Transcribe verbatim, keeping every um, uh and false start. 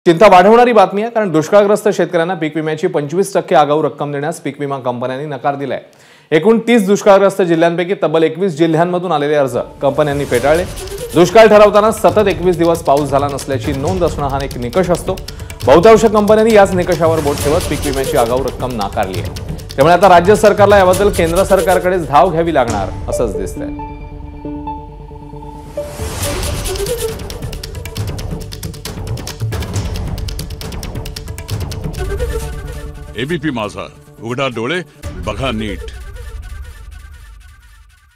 चिंता वाढवणारी बातमी आहे, कारण दुष्काळग्रस्त शेतकऱ्यांना पीक विम्याची पंचवीस टक्के आगाऊ रक्कम देण्यास पीक विमा कंपन्यांनी नकार दिलाय। एकूण तीस दुष्काळग्रस्त जिल्ह्यांपैकी तब्बल एकवीस जिल्ह्यांमधून आलेले अर्ज कंपन्यांनी फेटाळले। दुष्काळ ठरवताना सतत एकवीस दिवस पाऊस झाला नसल्याची नोंद असणं हा एक निकष असतो। बहुतांश कंपन्यांनी याच निकषावर बोट ठेवत पीक विम्याची आगाऊ रक्कम नाकारली आहे। त्यामुळे आता राज्य सरकारला याबद्दल केंद्र सरकारकडे धाव घ्यावी लागणार असंच दिसतंय। एबीपी माझा, उघडा डोळे बघा नीट।